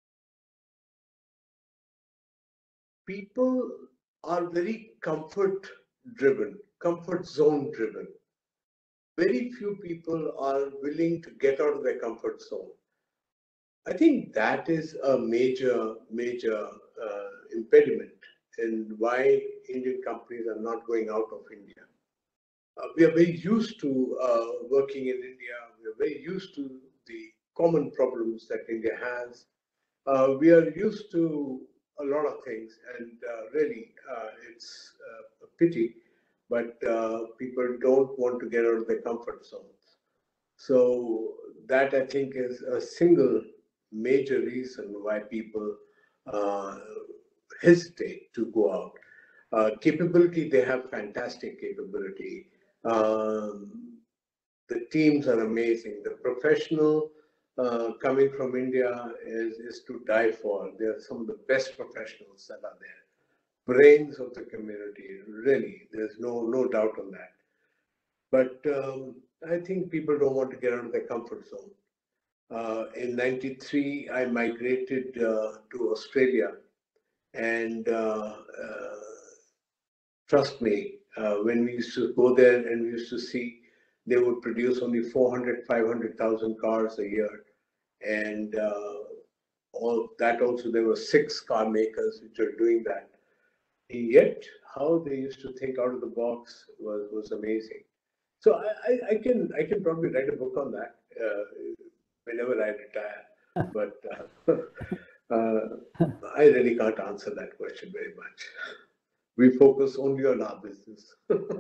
people are very comfort driven, comfort zone driven. Very few people are willing to get out of their comfort zone. I think that is a major, major uh, impediment in why Indian companies are not going out of India. Uh, we are very used to uh, working in India. We are very used to the common problems that India has. Uh, we are used to a lot of things, and uh, really, uh, it's uh, a pity, but uh, people don't want to get out of their comfort zones. So that, I think, is a single major reason why people uh, hesitate to go out. Uh, capability, they have fantastic capability. Um, the teams are amazing. The professional uh, coming from India is, is to die for. They're some of the best professionals that are there. Brains of the community, really. There's no, no doubt on that. But um, I think people don't want to get out of their comfort zone. Uh, in ninety-three, I migrated uh, to Australia, and uh, uh, trust me, uh, when we used to go there and we used to see they would produce only four hundred, five hundred thousand cars a year, and uh, all that also there were six car makers which are doing that. And yet, how they used to think out of the box was was amazing. So I, I, I can I can probably write a book on that uh, whenever I retire. But uh, uh, I really can't answer that question very much. We focus only on our business.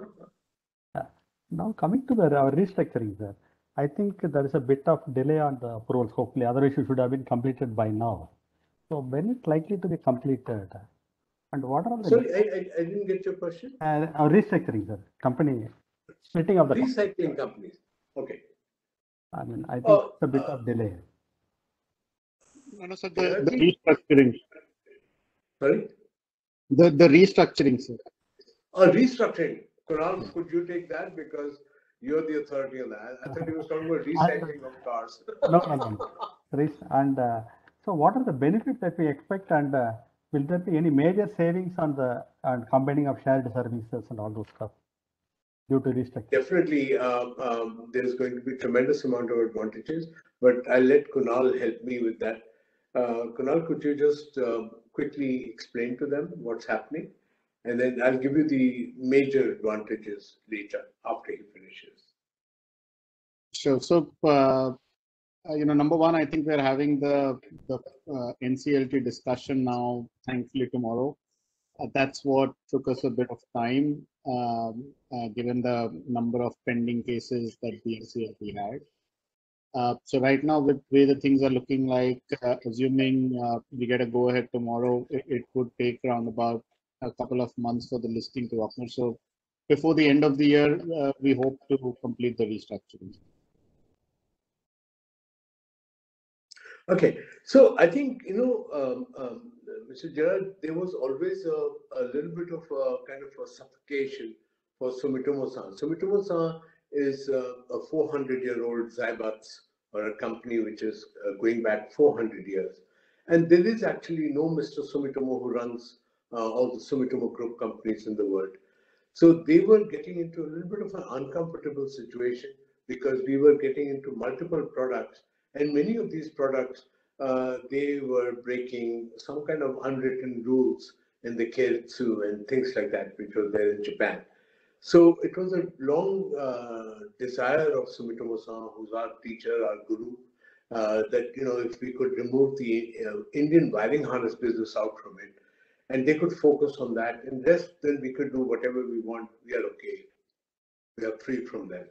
Now coming to the our restructuring, sir, I think there is a bit of delay on the approvals. Hopefully, otherwise it should have been completed by now. So when it's likely to be completed, and what are the Sorry, I, I, I didn't get your question. uh, our restructuring, sir, company splitting of the Recycling companies. Okay. I mean, I think Oh, it's a bit uh, of delay. No, no, sir, Yeah, I the, the think- restructuring, Sorry? the, the restructuring, sir. Oh, restructuring. Kunal, could you take that? Because you're the authority on that. I thought he was talking about recycling of cars. No, no, no. no. Res- And uh, so, what are the benefits that we expect, and uh, will there be any major savings on the and combining of shared services and all those stuff due to restructuring? Definitely, uh, um, there's going to be tremendous amount of advantages, but I'll let Kunal help me with that. Uh, Kunal, could you just uh, quickly explain to them what's happening? And then I'll give you the major advantages later after he finishes. Sure. So, uh, uh, you know, number one, I think we're having the, the uh, N C L T discussion now, thankfully tomorrow. Uh, that's what took us a bit of time, um, uh, given the number of pending cases that the N C L T had. Uh, so right now, with the way the things are looking like, uh, assuming uh, we get a go ahead tomorrow, it, it would take around about a couple of months for the listing to occur. So before the end of the year, uh, we hope to complete the restructuring. Okay, so I think, you know, um, um, Mister Gerard, there was always a, a little bit of a kind of a suffocation for Sumitomo-san. Sumitomo-san is uh, a four hundred year old Zaibatsu, or a company which is uh, going back four hundred years. And there is actually no Mister Sumitomo who runs uh, all the Sumitomo Group companies in the world. So they were getting into a little bit of an uncomfortable situation because we were getting into multiple products, and many of these products, uh, they were breaking some kind of unwritten rules in the Keiretsu and things like that, which was there in Japan. So it was a long uh, desire of Sumitomo-san, who's our teacher, our guru, uh, that, you know, if we could remove the uh, Indian wiring harness business out from it, and they could focus on that, and rest, then we could do whatever we want. We are okay. We are free from them.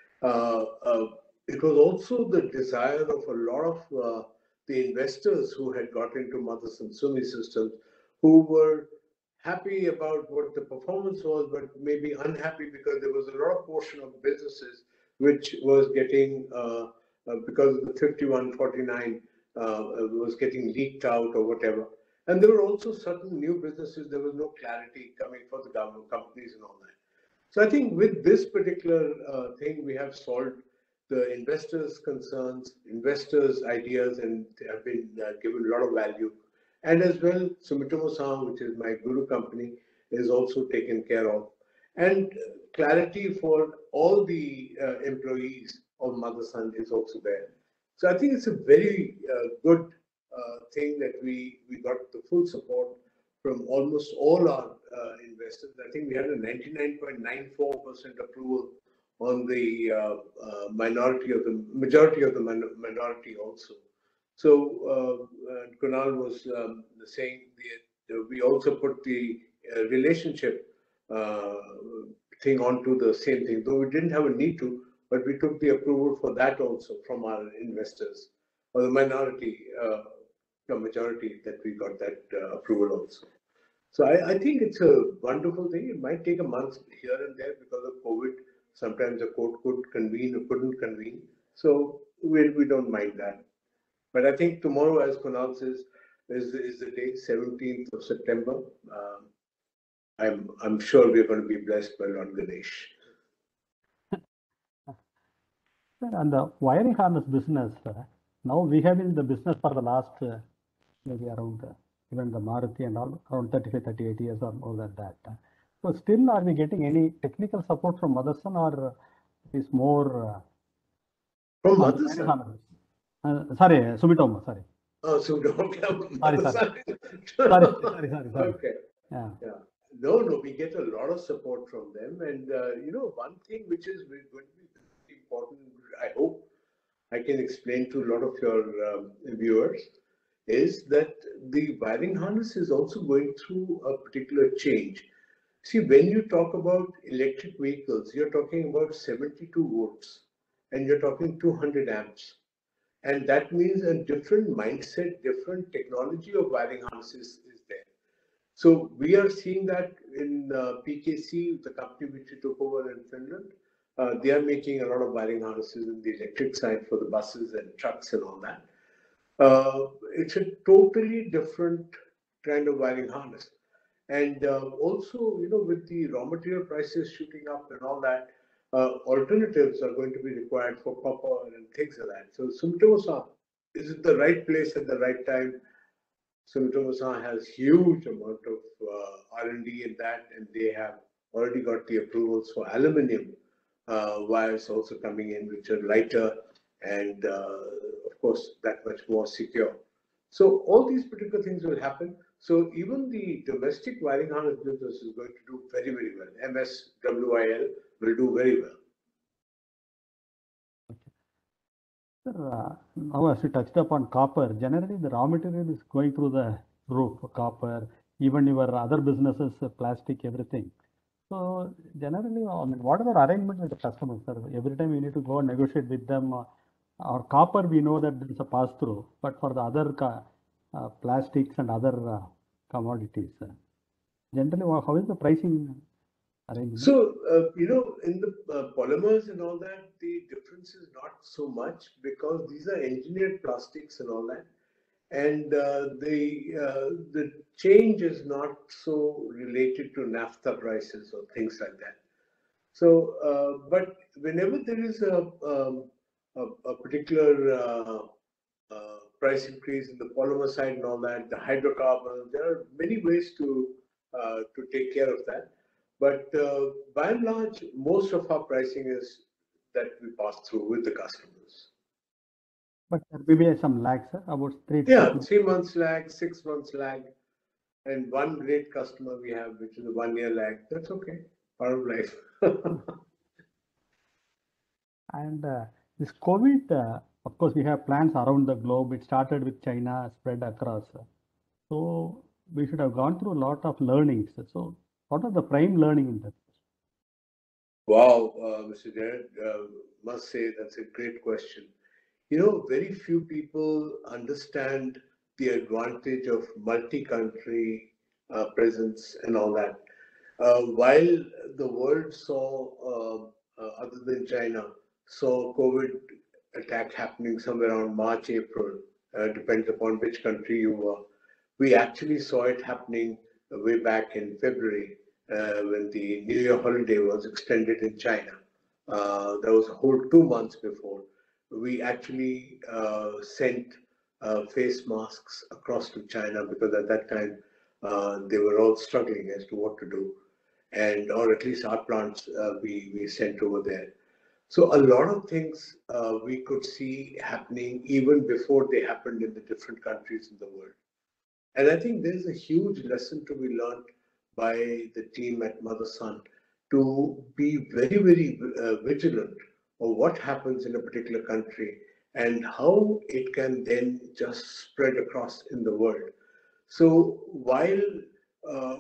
Uh, uh, it was also the desire of a lot of uh, the investors who had got into Motherson Sumi Systems, who were happy about what the performance was, but maybe unhappy because there was a lot of portion of businesses which was getting, uh, uh, because of the fifty-one forty-nine, uh, was getting leaked out or whatever. And there were also certain new businesses, there was no clarity coming for the government companies and all that. So I think with this particular uh, thing, we have solved the investors' concerns, investors' ideas, and have been uh, given a lot of value. And as well, Sumitomo-san, which is my guru company, is also taken care of. And clarity for all the uh, employees of Motherson is also there. So I think it's a very uh, good uh, thing that we, we got the full support from almost all our uh, investors. I think we had a ninety-nine point nine four percent approval on the uh, uh, minority of the majority of the min minority also. So uh, uh, Kunal was um, saying the, we also put the uh, relationship uh, thing onto the same thing, though we didn't have a need to, but we took the approval for that also from our investors. or the minority, uh, the majority that we got that uh, approval also. So I, I think it's a wonderful thing. It might take a month here and there because of COVID. Sometimes the court could convene or couldn't convene. So we, we don't mind that. But I think tomorrow, as Kunal says, is, is the day, seventeenth of September. Um, I'm, I'm sure we're going to be blessed by Lord Ganesh. And the wiring harness business, uh, now we have been in the business for the last uh, maybe around uh, even the Maruti and all around thirty-five, thirty-eight years or more than that. Uh, so still, are we getting any technical support from Motherson, or uh, is more uh, From on the Motherson? wiring harness? Uh, sorry, uh, Sumitomo, sorry. Oh, so don't Sorry, sorry. sorry, sorry, sorry, sorry. Okay. Yeah. Yeah. No, no, we get a lot of support from them. And, uh, you know, one thing which is going to be very important, I hope I can explain to a lot of your um, viewers, is that the wiring harness is also going through a particular change. See, when you talk about electric vehicles, you're talking about seventy-two volts and you're talking two hundred amps. And that means a different mindset, different technology of wiring harnesses is there. So we are seeing that in uh, P K C, the company which we took over in Finland. Uh, they are making a lot of wiring harnesses in the electric side for the buses and trucks and all that. Uh, it's a totally different kind of wiring harness. And uh, also, you know, with the raw material prices shooting up and all that, uh, alternatives are going to be required for copper and things like that. So Sumitomo is at the right place at the right time. Sumitomo has huge amount of uh, R and D in that, and they have already got the approvals for aluminium uh, wires also coming in, which are lighter and, uh, of course, that much more secure. So all these particular things will happen. So even the domestic wiring harness business is going to do very, very well. M S W I L will do very well. Sir, uh, now as we touched upon copper, generally the raw material is going through the roof, copper, even your other businesses, uh, plastic, everything. So generally, I mean, what are the arrangement with the customers, sir? Every time you need to go and negotiate with them. Uh, or copper, we know that there is a pass through, but for the other uh, plastics and other uh, commodities, uh, generally, how is the pricing arrangement? So, uh, you know, in the uh, polymers and all that, the difference is not so much because these are engineered plastics and all that. And uh, the uh, the change is not so related to naphtha prices or things like that. So, uh, but whenever there is a, um, a, a particular uh, uh, price increase in the polymer side and all that, the hydrocarbons, there are many ways to uh, to take care of that. But uh, by and large, most of our pricing is that we pass through with the customers. But there may be some lag, sir, about three to Yeah, three months lag, six months lag, and one great customer we have, which is a one year lag. That's okay, part of life. And uh, this COVID, uh, of course, we have plans around the globe. It started with China, spread across. So we should have gone through a lot of learnings. So what are the prime learning in that? Wow, uh, Mister Jared, uh, must say that's a great question. You know, very few people understand the advantage of multi-country uh, presence and all that. Uh, while the world saw, uh, uh, other than China, saw COVID attack happening somewhere around March, April, uh, depends upon which country you were. We actually saw it happening way back in February uh, when the New Year holiday was extended in China. Uh, that was a whole two months before. We actually uh, sent uh, face masks across to China because at that time uh, they were all struggling as to what to do, and or at least our plants uh, we we sent over there. So a lot of things uh, we could see happening even before they happened in the different countries in the world. And I think there's a huge lesson to be learned by the team at Motherson to be very, very uh, vigilant of what happens in a particular country and how it can then just spread across in the world. So while uh,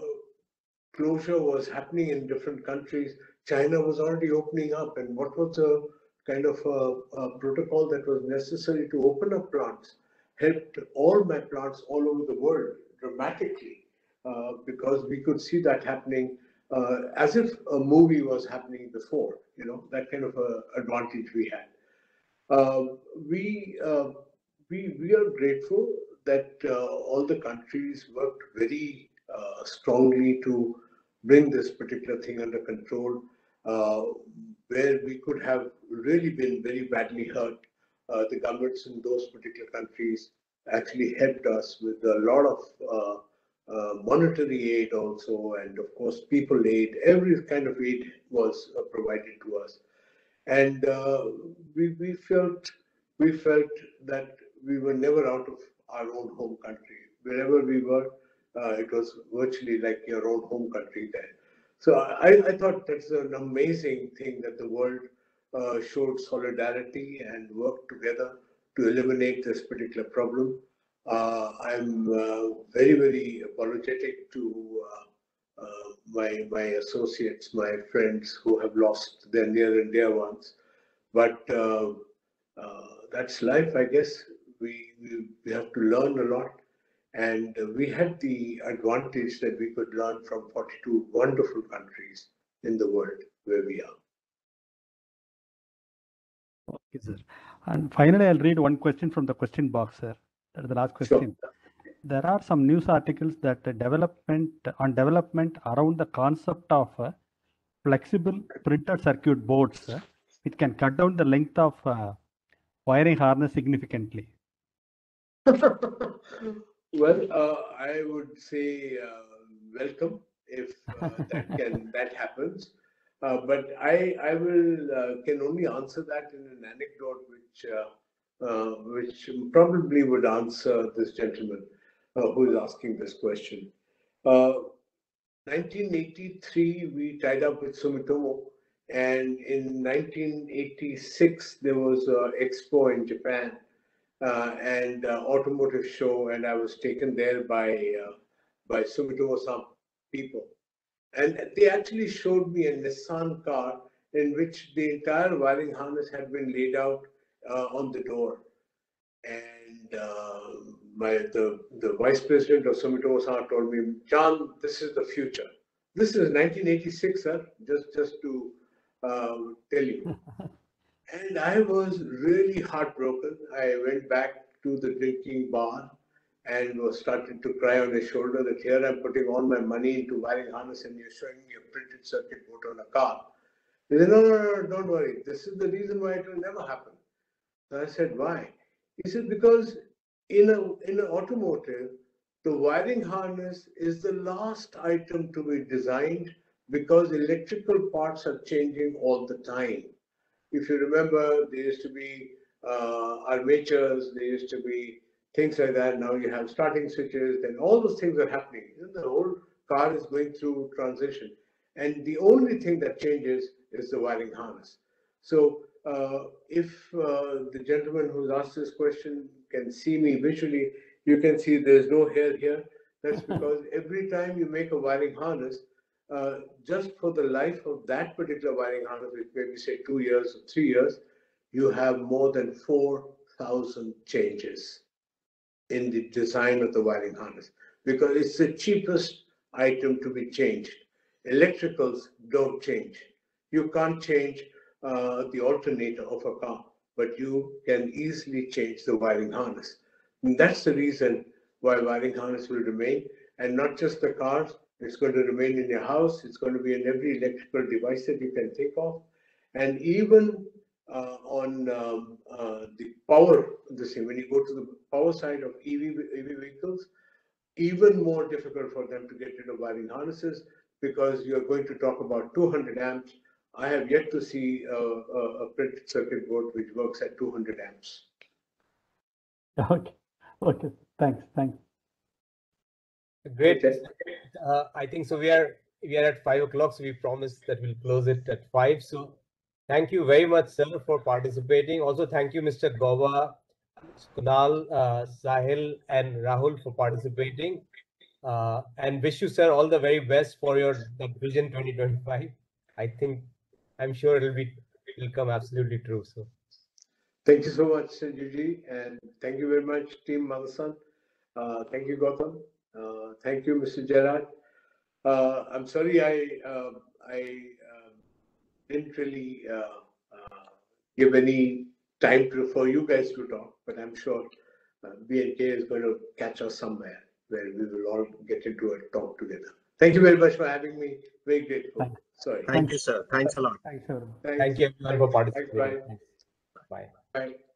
closure was happening in different countries, China was already opening up. And what was the kind of a, a protocol that was necessary to open up plants helped all my plants all over the world dramatically, uh, because we could see that happening uh, as if a movie was happening before, you know, that kind of a advantage we had. Uh, we, uh, we, we are grateful that uh, all the countries worked very uh, strongly to bring this particular thing under control, uh, where we could have really been very badly hurt. Uh, the governments in those particular countries actually helped us with a lot of uh, uh, monetary aid also, and of course people aid. Every kind of aid was uh, provided to us, and uh, we we felt we felt that we were never out of our own home country. Wherever we were, uh, it was virtually like your own home country there. So I, I thought that's an amazing thing that the world uh, showed solidarity and worked together to eliminate this particular problem. Uh, I'm uh, very, very apologetic to uh, uh, my, my associates, my friends who have lost their near and dear ones. But uh, uh, that's life, I guess. We, we, we have to learn a lot. And we had the advantage that we could learn from forty-two wonderful countries in the world where we are. Okay, sir. And finally, I'll read one question from the question box, sir. That is the last question. Sure. There are some news articles that the development on development around the concept of uh, flexible printed circuit boards, uh, which can cut down the length of uh, wiring harness significantly. Well, uh, I would say uh, welcome if uh, that can that happens. Uh, but I I will uh, can only answer that in an anecdote which uh, uh, which probably would answer this gentleman uh, who is asking this question. Uh, nineteen eighty-three, we tied up with Sumitomo, and in nineteen eighty-six there was an expo in Japan. Uh, and uh, automotive show, and I was taken there by uh, by Sumitomo-san people, and they actually showed me a Nissan car in which the entire wiring harness had been laid out uh, on the door, and uh, my the the vice president of Sumitomo-san told me, "John, this is the future." This is nineteen eighty-six, sir. Just just to uh, tell you. And I was really heartbroken. I went back to the drinking bar and was started to cry on his shoulder that here I'm putting all my money into wiring harness and you're showing me a printed circuit board on a car. He said, no, no, no, don't worry. This is the reason why it will never happen. So I said, why? He said, because in a in an automotive, the wiring harness is the last item to be designed because electrical parts are changing all the time. If you remember, there used to be uh, armatures, there used to be things like that. Now you have starting switches, then all those things are happening. The whole car is going through transition. And the only thing that changes is the wiring harness. So uh, if uh, the gentleman who's asked this question can see me visually, you can see there's no hair here. That's because every time you make a wiring harness, Uh, just for the life of that particular wiring harness, which maybe say two years or three years, you have more than four thousand changes in the design of the wiring harness because it's the cheapest item to be changed. Electricals don't change. You can't change uh, the alternator of a car, but you can easily change the wiring harness. And that's the reason why wiring harness will remain, and not just the cars. It's going to remain in your house. It's going to be in every electrical device that you can think of. And even uh, on um, uh, the power, the same, when you go to the power side of E V, E V vehicles, even more difficult for them to get rid of wiring harnesses because you're going to talk about two hundred amps. I have yet to see a, a, a printed circuit board which works at two hundred amps. Okay, okay, thanks, thanks. Great. Okay. Uh, I think so. We are we are at five o'clock, so we promised that we'll close it at five. So, thank you very much, sir, for participating. Also, thank you, Mister Gauba, Kunal, uh, Sahil, and Rahul for participating. Uh, and wish you, sir, all the very best for your the Vision twenty twenty-five. I think I'm sure it'll be it will come absolutely true. So Thank you so much, Sanjuji, and thank you very much, Team Motherson. Uh, thank you, Gautam. Uh, thank you, Mister Gerard. Uh, I'm sorry I uh, I uh, didn't really uh, uh, give any time to, for you guys to talk, but I'm sure uh, B N K is going to catch us somewhere where we will all get into a talk together. Thank you very much for having me. Very grateful. Thank- Sorry. Thank you, sir. Thanks a lot. Thanks, everyone. Thanks. thank you everyone for Thanks. participating. Thanks. Bye. Bye. Bye.